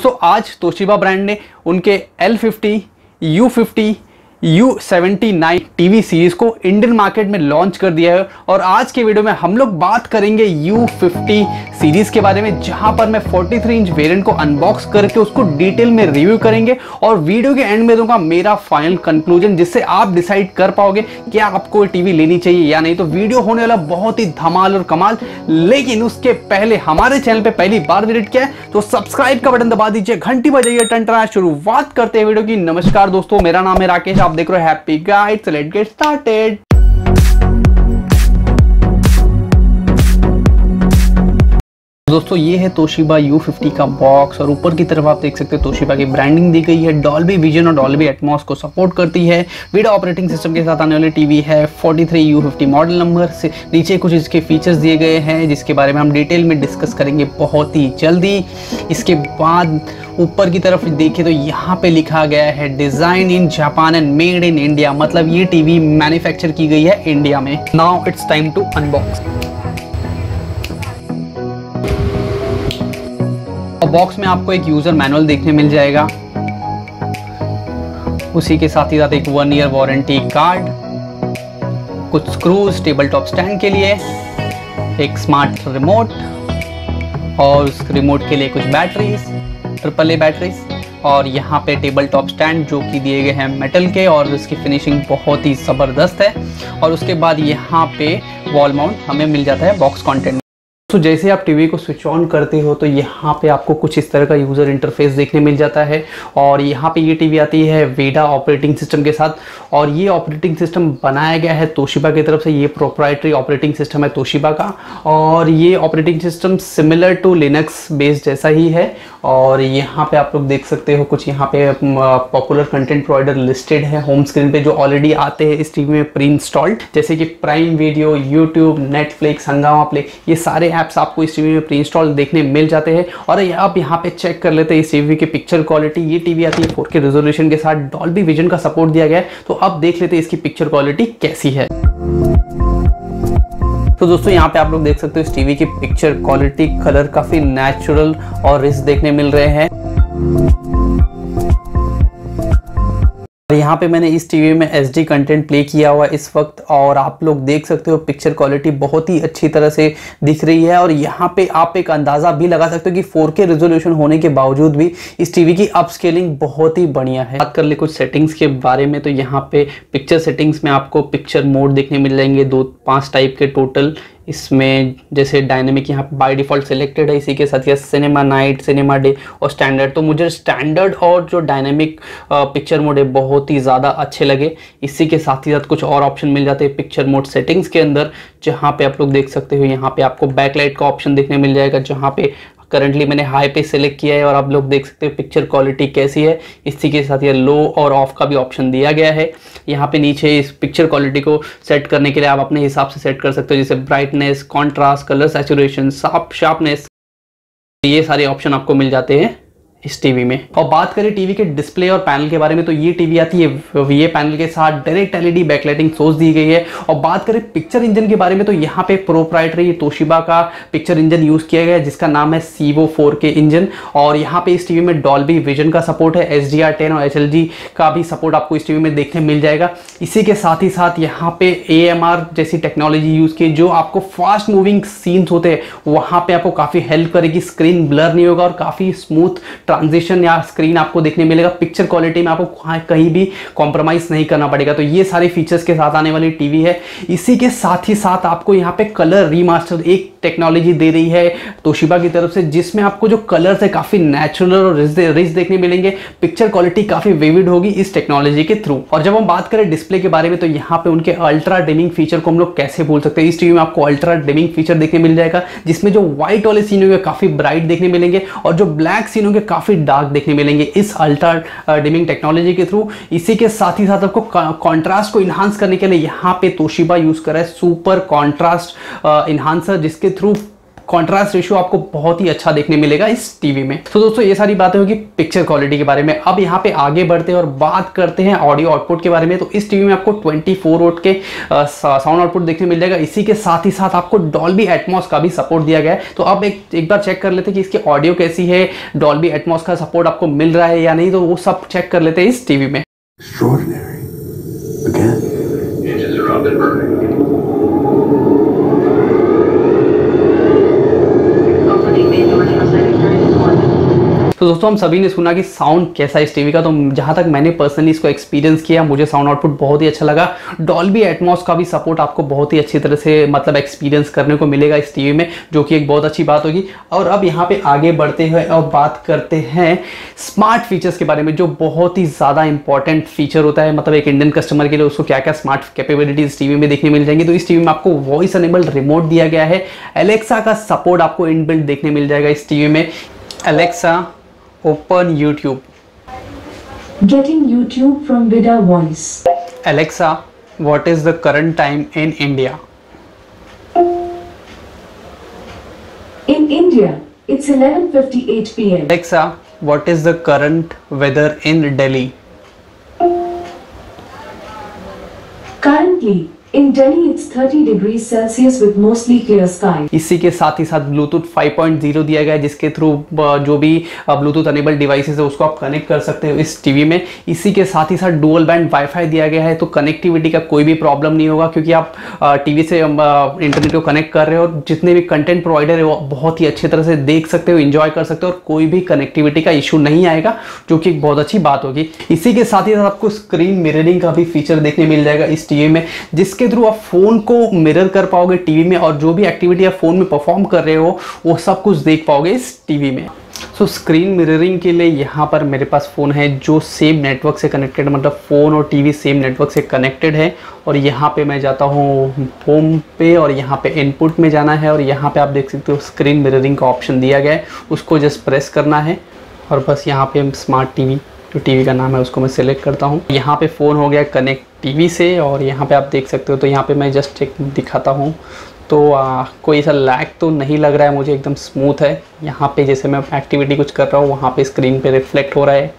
दोस्तों आज Toshiba brand ने उनके L50, U50, U79 TV series को इंडियन मार्केट में लॉन्च कर दिया है। और आज के वीडियो में हम लोग बात करेंगे U50 सीरीज के बारे में, जहां पर मैं 43 इंच वेरिएंट को अनबॉक्स करके उसको डिटेल में रिव्यू करेंगे और वीडियो के एंड में दूंगा मेरा फाइनल कंक्लूजन, जिससे आप डिसाइड कर पाओगे क्या आपको टीवी लेनी चाहिए या नहीं। तो वीडियो होने वाला बहुत ही धमाल और कमाल। लेकिन उसके पहले हमारे चैनल पे पहली बार विजिट किया है तो सब्सक्राइब का बटन दबा दीजिए, घंटी बजाइए, टन। शुरुआत करते हैं वीडियो की। नमस्कार दोस्तों, मेरा नाम है राकेश, आप देख रहे हो Happy Guide. So let's get started. दोस्तों ये है तोशिबा U50 का बॉक्स और ऊपर की तरफ आप देख सकते हो तोशिबा की ब्रांडिंग दी गई है। डॉल्बी विजन और डॉल्बी एटमॉस को सपोर्ट करती है। वीडियो ऑपरेटिंग सिस्टम के साथ आने वाली टीवी है। 43 U50 मॉडल नंबर से नीचे कुछ इसके फीचर्स दिए गए हैं, जिसके बारे में हम डिटेल में डिस्कस करेंगे बहुत ही जल्दी। इसके बाद ऊपर की तरफ देखिए तो यहाँ पे लिखा गया है design in Japan and made in India, मतलब ये टीवी मैन्युफैक्चर की गई है इंडिया में। Now it's time to unbox. Box में आपको एक यूजर मैनुअल देखने मिल जाएगा, उसी के साथ ही साथ एक 1 ईयर वारंटी कार्ड, कुछ स्क्रूज टेबल टॉप स्टैंड के लिए, एक स्मार्ट रिमोट और उस रिमोट के लिए कुछ बैटरीज, AAA बैटरीज, और यहाँ पे टेबल टॉप स्टैंड जो कि दिए गए हैं मेटल के और इसकी फिनिशिंग बहुत ही ज़बरदस्त है। और उसके बाद यहाँ पे वॉल माउंट हमें मिल जाता है बॉक्स कंटेंट। तो जैसे आप टीवी को स्विच ऑन करते हो तो यहाँ पे आपको कुछ इस तरह का यूज़र इंटरफेस देखने मिल जाता है। और यहाँ पे ये टीवी आती है वेडा ऑपरेटिंग सिस्टम के साथ, और ये ऑपरेटिंग सिस्टम बनाया गया है तोशिबा की तरफ से। ये प्रोप्राइटरी ऑपरेटिंग सिस्टम है तोशिबा का, और ये operating system similar to Linux based जैसा ही है। और यहाँ पे आप लोग देख सकते हो कुछ यहाँ पे पॉपुलर कंटेंट प्रोवाइडर लिस्टेड है होम स्क्रीन पे, जो ऑलरेडी आते हैं इस टीवी में प्री इंस्टॉल्ड, जैसे कि Prime Video, YouTube, Netflix, Hungama play, ये सारे ऐप्स आपको इस टीवी में प्री इंस्टॉल देखने मिल जाते हैं। और आप यहाँ पे चेक कर लेते हैं इस टीवी की पिक्चर क्वालिटी। ये टीवी आती है 4K रेजोल्यूशन के साथ, डॉल्बी विजन का सपोर्ट दिया गया है। तो अब देख लेते हैं इसकी पिक्चर क्वालिटी कैसी है। तो दोस्तों यहाँ पे आप लोग देख सकते हो इस टीवी की पिक्चर क्वालिटी, कलर काफी नेचुरल और रिच देखने मिल रहे हैं। यहाँ पे मैंने इस टीवी में HD कंटेंट प्ले किया हुआ है इस वक्त, और आप लोग देख सकते हो पिक्चर क्वालिटी बहुत ही अच्छी तरह से दिख रही है। और यहाँ पे आप एक अंदाज़ा भी लगा सकते हो कि 4K रेजोल्यूशन होने के बावजूद भी इस टीवी की अपस्केलिंग बहुत ही बढ़िया है। बात कर ले कुछ सेटिंग्स के बारे में, तो यहाँ पे पिक्चर सेटिंग्स में आपको पिक्चर मोड देखने मिल जाएंगे, 5 टाइप के टोटल। इसमें जैसे डायनेमिक यहाँ पे बाय डिफ़ॉल्ट सिलेक्टेड है, इसी के साथ या सिनेमा नाइट, सिनेमा डे और स्टैंडर्ड। तो मुझे स्टैंडर्ड और जो डायनेमिक पिक्चर मोड है बहुत ही ज़्यादा अच्छे लगे। इसी के साथ ही साथ कुछ और ऑप्शन मिल जाते हैं पिक्चर मोड सेटिंग्स के अंदर, जहाँ पे आप लोग देख सकते हो यहाँ पे आपको बैकलाइट का ऑप्शन देखने मिल जाएगा, जहाँ पे करंटली मैंने हाई पे सिलेक्ट किया है। और आप लोग देख सकते हो पिक्चर क्वालिटी कैसी है। इसी के साथ ये लो और ऑफ का भी ऑप्शन दिया गया है। यहाँ पे नीचे इस पिक्चर क्वालिटी को सेट करने के लिए आप अपने हिसाब से सेट कर सकते हो, जैसे brightness, contrast, colour saturation, sharpness, ये सारे ऑप्शन आपको मिल जाते हैं इस टीवी में। और बात करें टीवी के डिस्प्ले और पैनल के बारे में, तो ये टीवी आती है VA पैनल के साथ, डायरेक्ट LED बैकलाइटिंग सोर्स दी गई है। और बात करें पिक्चर इंजन के बारे में, तो यहाँ पे प्रोप्राइटरी तोशिबा का पिक्चर इंजन यूज किया गया है, जिसका नाम है सीवो 4K इंजन। और यहाँ पे इस टीवी में डॉल्बी विजन का सपोर्ट है, HDR10 और HLG का भी सपोर्ट आपको इस टीवी में देखने मिल जाएगा। इसी के साथ ही साथ यहाँ पे AMR जैसी टेक्नोलॉजी यूज की, जो आपको फास्ट मूविंग सीन्स होते हैं वहाँ पे आपको काफी हेल्प करेगी। स्क्रीन ब्लर नहीं होगा और काफी स्मूथ ट्रांजिशन या स्क्रीन आपको देखने मिलेगा। पिक्चर क्वालिटी में आपको कहीं भी कॉम्प्रोमाइज नहीं करना पड़ेगा। तो ये सारे फीचर्स के साथ आने वाली टीवी है। इसी के साथ ही साथ आपको यहाँ पे कलर रीमास्टर एक टेक्नोलॉजी दे रही है तोशिबा की तरफ से, जिसमें आपको जो कलर्स है काफी नेचुरल और रिच देखने मिलेंगे। पिक्चर क्वालिटी काफी विविड होगी इस टेक्नोलॉजी के थ्रू। और जब हम बात करें डिस्प्ले के बारे में, तो यहाँ पे उनके अल्ट्रा डिमिंग फीचर को हम लोग कैसे भूल सकते हैं। इस टीवी में आपको अल्ट्रा डिमिंग फीचर देखने मिल जाएगा, जिसमें जो व्हाइट वाले सीन होंगे काफी ब्राइट देखने मिलेंगे और जो ब्लैक सीन होंगे काफी डार्क देखने मिलेंगे इस अल्ट्रा डिमिंग टेक्नोलॉजी के थ्रू। इसी के साथ ही साथ आपको कॉन्ट्रास्ट को इन्हांस करने के लिए यहाँ पे तोशिबा यूज कर रहा है सुपर कॉन्ट्रास्ट इन्हांसर, जिसके थ्रू कॉन्ट्रास्ट रेशियो आपको बहुत ही अच्छा देखने मिलेगा इस टीवी में। तो दोस्तों ये सारी बातें होगी पिक्चर क्वालिटी के बारे में। अब यहाँ पे आगे बढ़ते हैं और बात करते हैं ऑडियो आउटपुट के बारे में। तो इस टीवी में आपको 24 वोल्ट के साउंड आउटपुट देखने मिल जाएगा। इसी के साथ ही साथ आपको डॉल्बी एटमॉस का भी सपोर्ट दिया गया है। तो अब एक बार चेक कर लेते हैं कि इसकी ऑडियो कैसी है, डॉल्बी एटमॉस का सपोर्ट आपको मिल रहा है या नहीं, तो वो सब चेक कर लेते हैं इस टीवी में। तो दोस्तों हम सभी ने सुना कि साउंड कैसा है इस टीवी का। तो जहां तक मैंने पर्सनली इसको एक्सपीरियंस किया, मुझे साउंड आउटपुट बहुत ही अच्छा लगा। डॉल्बी एटमॉस का भी सपोर्ट आपको बहुत ही अच्छी तरह से मतलब एक्सपीरियंस करने को मिलेगा इस टीवी में, जो कि एक बहुत अच्छी बात होगी। और अब यहाँ पे आगे बढ़ते हैं और बात करते हैं स्मार्ट फीचर्स के बारे में, जो बहुत ही ज़्यादा इंपॉर्टेंट फीचर होता है। मतलब एक इंडियन कस्टमर के लिए उसको क्या क्या स्मार्ट कैपेबिलिटीज इस टीवी में देखने मिल जाएंगी। तो इस टीवी में आपको वॉइस अनेबल्ड रिमोट दिया गया है। एलेक्सा का सपोर्ट आपको इनबिल्ट देखने मिल जाएगा इस टीवी में। Alexa open YouTube. Getting YouTube from Vida Voice. Alexa, what is the current time in India? In India, it's 11:58 p.m. Alexa, what is the current weather in Delhi? Currently, in Delhi, it's 30 degrees Celsius with mostly clear sky. इसी के साथ ही साथ Bluetooth 5.0 दिया गया है, जिसके through जो भी ब्लूटूथ अनेबल डिवाइसेस है उसको आप कनेक्ट कर सकते हो इस टीवी में। इसी के साथ ही साथ डुअल बैंड वाईफाई दिया गया है, तो कनेक्टिविटी का कोई भी प्रॉब्लम नहीं होगा, क्योंकि आप टीवी से इंटरनेट को कनेक्ट कर रहे हो। जितने भी कंटेंट प्रोवाइडर है वो बहुत ही अच्छी तरह से देख सकते हो, इंजॉय कर सकते हो, और कोई भी कनेक्टिविटी का इशू नहीं आएगा, जो कि एक बहुत अच्छी बात होगी। इसी के साथ ही साथ आपको स्क्रीन मिररिंग का भी फीचर देखने मिल जाएगा इस टीवी में, जिसके थ्रू आप फोन को मिरर कर पाओगे टीवी में, और जो भी एक्टिविटी आप फोन में परफॉर्म कर रहे हो वो सब कुछ देख पाओगे इस टीवी में। सो स्क्रीन मिररिंग के लिए यहाँ पर मेरे पास फ़ोन है जो सेम नेटवर्क से कनेक्टेड, मतलब फ़ोन और टीवी सेम नेटवर्क से कनेक्टेड है। और यहाँ पे मैं जाता हूँ होम पे, और यहाँ पे इनपुट में जाना है, और यहाँ पे आप देख सकते हो स्क्रीन मिररिंग का ऑप्शन दिया गया है, उसको जस्ट प्रेस करना है, और बस यहाँ पे स्मार्ट टीवी, जो टीवी का नाम है उसको मैं सिलेक्ट करता हूँ। यहाँ पे फ़ोन हो गया कनेक्ट टीवी से, और यहाँ पे आप देख सकते हो। तो यहाँ पे मैं जस्ट एक दिखाता हूँ, तो कोई ऐसा लैग तो नहीं लग रहा है मुझे, एकदम स्मूथ है। यहाँ पे जैसे मैं एक्टिविटी कुछ कर रहा हूँ वहाँ पे स्क्रीन पे रिफ्लेक्ट हो रहा है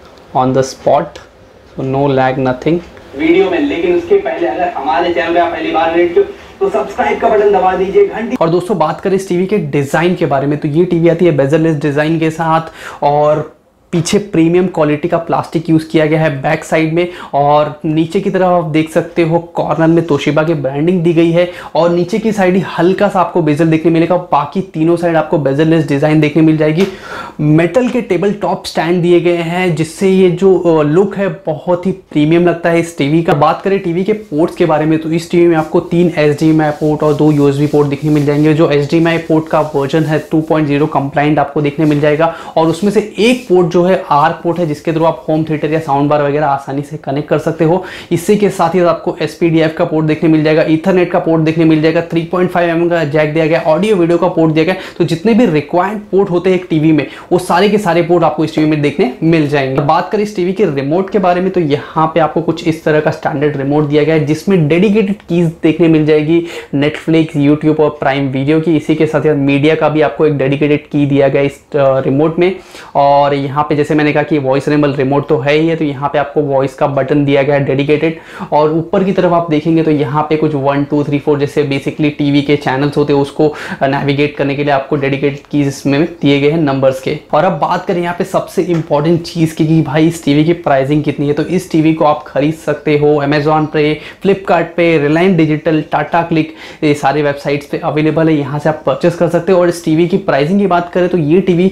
on the spot, so no lag nothing video में। लेकिन उसके पहले अगर हमारे चैनल पे आप पहली बार विजिट तो सब्सक्राइब का बटन दबा दीजिए, घंटी। और दोस्तों बात करें इस टीवी के डिज़ाइन के बारे में, तो ये टीवी आती है बेजरलेस डिज़ाइन के साथ, और पीछे प्रीमियम क्वालिटी का प्लास्टिक यूज़ किया गया है बैक साइड में, और नीचे की तरफ आप देख सकते हो कॉर्नर में तोशिबा की ब्रांडिंग दी गई है, और नीचे की साइड ही हल्का सा आपको बेजल देखने मिलेगा। बाकी तीनों साइड आपको बेजललेस डिज़ाइन देखने मिल जाएगी। मेटल के टेबल टॉप स्टैंड दिए गए हैं, जिससे ये जो लुक है बहुत ही प्रीमियम लगता है इस टीवी का। बात करें टीवी के पोर्ट्स के बारे में, तो इस टीवी में आपको 3 HDMI पोर्ट और 2 USB पोर्ट देखने मिल जाएंगे। जो HDMI पोर्ट का वर्जन है 2.0 कंप्लाइंट आपको देखने मिल जाएगा, और उसमें से एक पोर्ट जो है आर पोर्ट है, जिसके थ्रू आप होम थिएटर या साउंड बार वगैरह आसानी से कनेक्ट कर सकते हो। इसी के साथ ही आपको SPDIF का पोर्ट देखने मिल जाएगा, ईथरनेट का पोर्ट देखने मिल जाएगा, 3.5 mm का जैक दिया गया, ऑडियो वीडियो का पोर्ट दिया गया। तो जितने भी रिक्वायर्ड पोर्ट होते हैं एक टीवी में, वो सारे के सारे पोर्ट आपको इस टीवी में देखने मिल जाएंगे। बात करें इस टीवी के रिमोट के बारे में, तो यहाँ पे आपको कुछ इस तरह का स्टैंडर्ड रिमोट दिया गया है, जिसमें डेडिकेटेड कीज देखने मिल जाएगी नेटफ्लिक्स, यूट्यूब और प्राइम वीडियो की। इसी के साथ साथ मीडिया का भी आपको एक डेडिकेटेड की दिया गया इस रिमोट में। और यहाँ पे जैसे मैंने कहा कि वॉइस इनेबल रिमोट तो है ही है, तो यहाँ पे आपको वॉइस का बटन दिया गया है डेडिकेटेड। और ऊपर की तरफ आप देखेंगे तो यहाँ पे कुछ 1 2 3 4 जैसे बेसिकली टीवी के चैनल्स होते हैं, उसको नेविगेट करने के लिए आपको डेडिकेटेड कीज इसमें दिए गए हैं नंबर्स के। और अब बात करें यहाँ पे सबसे इंपॉर्टेंट चीज़ की कि भाई इस टीवी की प्राइसिंग कितनी है। तो इस टीवी को आप खरीद सकते हो अमेजॉन पे, फ्लिपकार्ट पे, रिलायंस डिजिटल, टाटा क्लिक, ये सारे वेबसाइट्स पे अवेलेबल है, यहाँ से आप परचेस कर सकते हो। और इस टीवी की प्राइसिंग की बात करें तो ये टीवी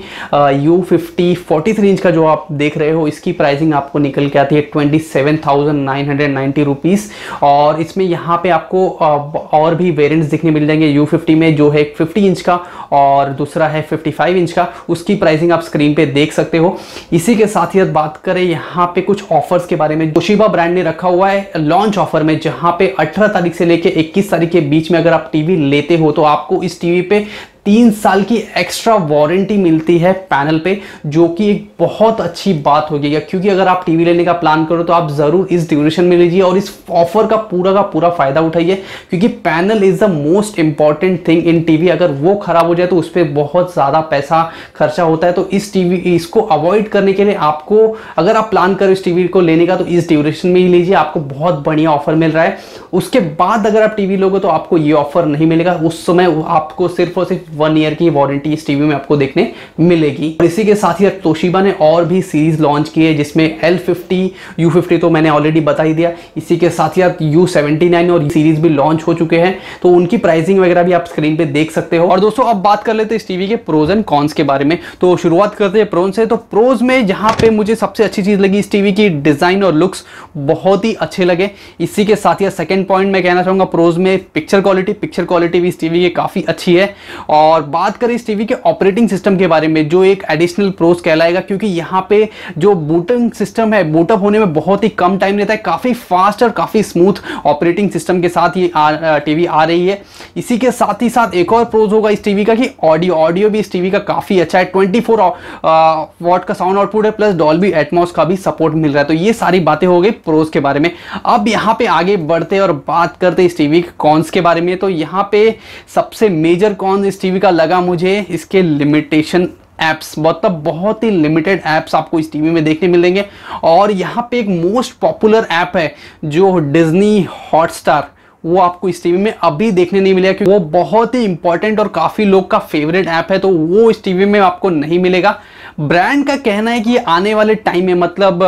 U50 43 इंच का जो आप देख रहे हो, इसकी प्राइसिंग आपको निकल के आती है 27,990 रुपीज़। और इसमें यहाँ पे आपको और भी वेरिएंट्स दिखने मिल जाएंगे। U50 में जो है 50 इंच का और दूसरा है 55 इंच का, उसकी प्राइसिंग आप स्क्रीन पे देख सकते हो। इसी के साथ ही बात करें यहाँ पे कुछ ऑफर्स के बारे में, तोशिबा ब्रांड ने रखा हुआ है लॉन्च ऑफर में, जहाँ पे 18 तारीख से लेके 21 तारीख के बीच में अगर आप टीवी लेते हो तो आपको इस टीवी पे 3 साल की एक्स्ट्रा वारंटी मिलती है पैनल पे, जो कि एक बहुत अच्छी बात होगी, क्योंकि अगर आप टीवी लेने का प्लान करो तो आप जरूर इस ड्यूरेशन में लीजिए और इस ऑफर का पूरा फायदा उठाइए, क्योंकि panel is the most important thing in TV. अगर वो खराब हो जाए तो उस पर बहुत ज्यादा पैसा खर्चा होता है। तो इसको अवॉइड करने के लिए आपको, अगर आप प्लान करो इस टीवी को लेने का, तो इस ड्यूरेशन में ही लीजिए, आपको बहुत बढ़िया ऑफर मिल रहा है। उसके बाद अगर आप टीवी लोगे तो आपको ये ऑफर नहीं मिलेगा, उस समय आपको सिर्फ और सिर्फ 1 ईयर की वारंटी इस टीवी में आपको देखने मिलेगी। और इसी के साथ ही तोशिबा ने और भी सीरीज लॉन्च की है, जिसमें L50, U50 तो मैंने ऑलरेडी बता ही दिया। इसी के साथ ही U79 और सीरीज भी लॉन्च हो चुके हैं, तो उनकी प्राइसिंग वगैरह भी आप स्क्रीन पे देख सकते हो। और दोस्तों अब बात कर लेते हैं इस टीवी के प्रोज एंड कॉन्स के बारे में। तो शुरुआत करते हैं प्रोज से। तो प्रोज में जहां पे मुझे सबसे अच्छी चीज लगी इस टीवी की डिजाइन और लुक्स बहुत ही अच्छे लगे। इसी के साथ ही सेकंड पॉइंट मैं कहना चाहूंगा प्रोज में पिक्चर क्वालिटी भी इस टीवी की काफी अच्छी है। और बात करें इस टीवी के ऑपरेटिंग सिस्टम के बारे में, जो एक एडिशनल प्रोज कहलाएगा, क्योंकि यहाँ पे जो बूटिंग सिस्टम है, बूटअप होने में बहुत ही कम टाइम लेता है, काफी फास्ट और काफी स्मूथ ऑपरेटिंग सिस्टम के साथ ये टीवी आ रही है। इसी के साथ ही साथ एक और प्रोज होगा इस टीवी का कि ऑडियो भी इस टीवी का काफी अच्छा है। 24 वॉट का साउंड आउटपुट है, प्लस डॉल्बी एटमॉस का भी सपोर्ट मिल रहा है। तो ये सारी बातें हो गई प्रोज के बारे में। अब यहाँ पे आगे बढ़ते और बात करते इस टीवी के कॉन्स के बारे में। तो यहाँ पे सबसे मेजर कॉन्स इस टीवी का लगा मुझे इसके लिमिटेशन एप्स, मतलब बहुत ही लिमिटेड एप्स आपको इस टीवी में देखने मिलेंगे। और यहाँ पे एक मोस्ट पॉपुलर ऐप है जो डिज्नी हॉटस्टार, वो आपको इस टीवी में अभी देखने नहीं मिलेगा, क्योंकि वो बहुत ही इंपॉर्टेंट और काफी लोग का फेवरेट ऐप है, तो वो इस टीवी में आपको नहीं मिलेगा। ब्रांड का कहना है कि आने वाले टाइम में, मतलब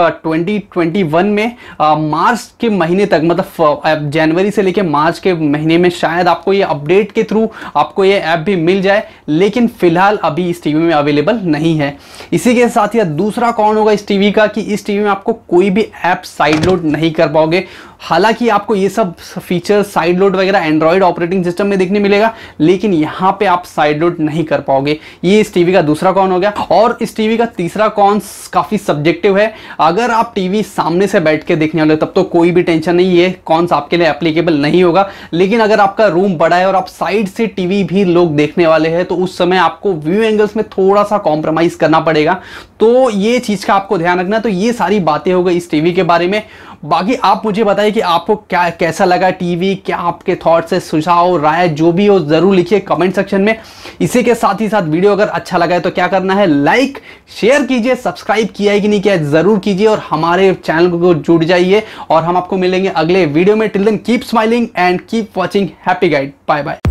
2021 में मार्च के महीने तक, मतलब जनवरी से लेकर मार्च के महीने में शायद आपको ये अपडेट के थ्रू आपको ये ऐप भी मिल जाए, लेकिन फिलहाल अभी इस टीवी में अवेलेबल नहीं है। इसी के साथ ही दूसरा कौन होगा इस टीवी का कि इस टीवी में आपको कोई भी ऐप साइड लोड नहीं कर पाओगे। हालांकि आपको ये सब फीचर साइड लोड वगैरह एंड्रॉइड ऑपरेटिंग सिस्टम में देखने मिलेगा, लेकिन यहाँ पे आप साइड लोड नहीं कर पाओगे। ये इस टीवी का दूसरा कौन हो गया। और इस टीवी का तीसरा कौन काफी सब्जेक्टिव है। अगर आप टीवी सामने से बैठ के देखने वाले तब तो कोन भी टेंशन नहीं, ये कौन आपके लिए एप्लीकेबल नहीं होगा। लेकिन अगर आपका रूम बड़ा है और आप साइड से टीवी भी लोग देखने वाले हैं, तो उस समय आपको व्यू एंगल्स में थोड़ा सा कॉम्प्रोमाइज करना पड़ेगा। तो ये चीज का आपको ध्यान रखना। तो ये सारी बातें हो गई इस टीवी के बारे में। बाकी आप मुझे बताइए कि आपको क्या कैसा लगा टीवी, क्या आपके थॉट्स है, सुझाव, राय जो भी हो जरूर लिखिए कमेंट सेक्शन में। इसी के साथ ही साथ वीडियो अगर अच्छा लगा है तो क्या करना है, लाइक शेयर कीजिए, सब्सक्राइब किया है कि नहीं किया है जरूर कीजिए और हमारे चैनल को जुड़ जाइए। और हम आपको मिलेंगे अगले वीडियो में। Till then keep smiling and keep watching Happy Guide. Bye bye.